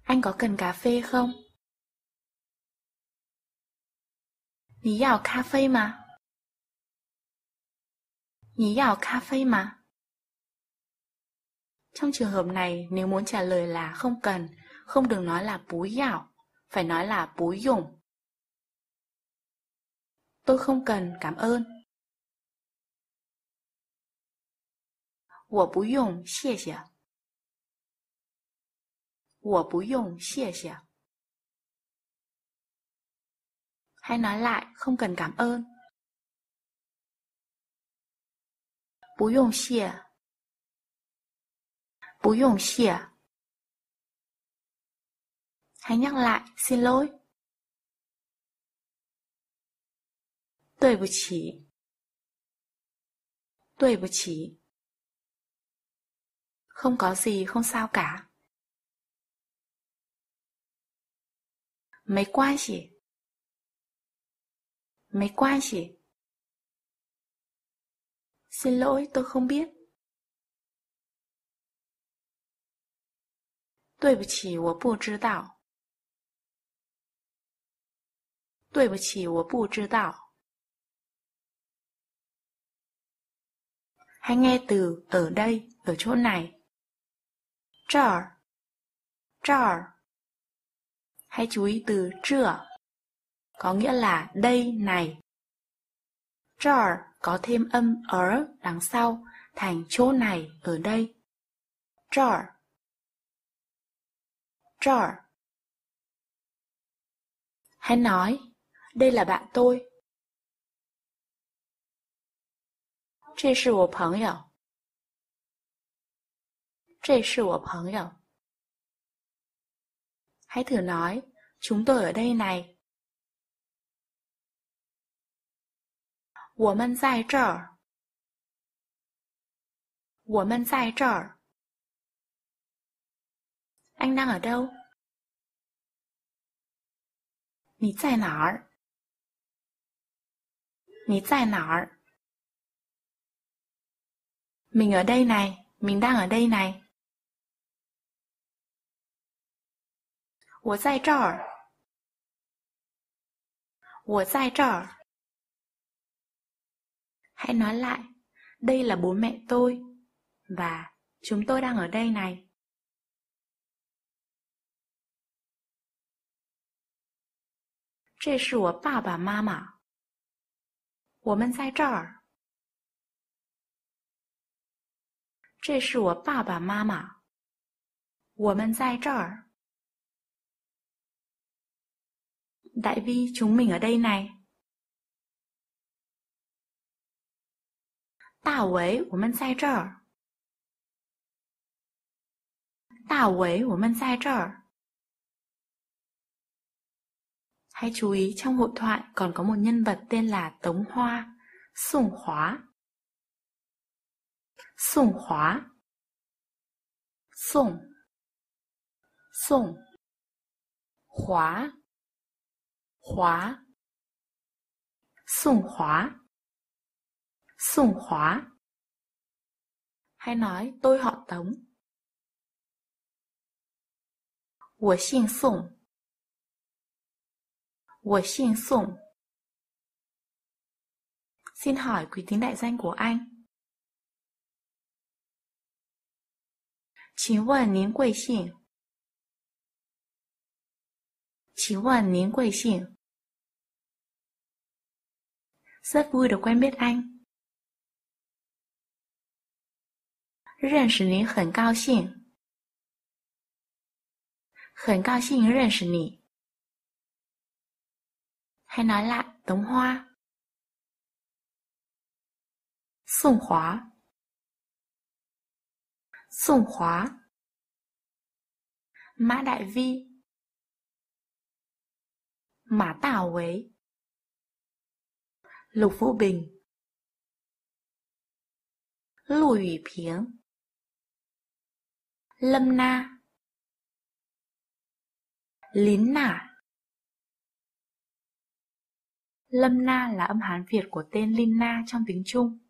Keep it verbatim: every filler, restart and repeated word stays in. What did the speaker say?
Anh có cần cà phê không? 你要咖啡吗？你要咖啡吗？ Trong trường hợp này, nếu muốn trả lời là không cần, không được nói là bú yào, phải nói là bú dùng. Tôi không cần, cảm ơn. 我不用，谢谢。我不用，谢谢。 Hãy nói lại, không cần cảm ơn. 不用谢。不用谢。 Hãy nhắc lại, xin lỗi. 对不起。对不起。 Không có gì, không sao cả. 没关系。没关系。 Xin lỗi, tôi không biết. 对不起，我不知道。对不起，我不知道。 Hãy nghe từ ở đây, ở chỗ này. 这儿，这儿。Hãy chú ý từ 这, có nghĩa là đây, này. 这儿 có thêm âm ở đằng sau, thành chỗ này, ở đây. 这儿，这儿。Hãy nói, đây là bạn tôi. 这是我朋友。这是我朋友。Hãy thử nói, chúng tôi ở đây này. 我们在这儿。我们在这儿。Anh đang ở đâu? 你在哪儿？你在哪儿？ Mình ở đây này, mình đang ở đây này. 我在这儿。我在这儿。 Hãy nói lại, đây là bố mẹ tôi, và chúng tôi đang ở đây này. 这是我爸爸妈妈。我们在这儿。这是我爸爸妈妈。我们在这儿。 Đại vi, chúng mình ở đây này. 大伟，我们在这儿。大伟，我们在这儿。 Hãy chú ý trong hội thoại còn có một nhân vật tên là Tống Hoa, Sùng Hóa. Sùng Hóa. Sùng. Sùng. Hóa. Hóa. Sùng Hóa. Sùng Hóa. Hãy nói tôi họ Tống. 我姓宋。我姓宋. Xin hỏi quý tính đại danh của anh. 请问您贵姓? 请问您贵姓? Rất vui được quen biết anh. 认识你很高兴. 很高兴认识你. Hãy nói lại, Tống Hoa. Sùng Hóa. Sùng Hóa. Mã Đại Vi. Mã Tảo Quế. Lục Vũ Bình. Lù Ủy Phiếng. Lâm Na. Lín Nả. Lâm Na là âm Hán Việt của tên Linh Na trong tiếng Trung.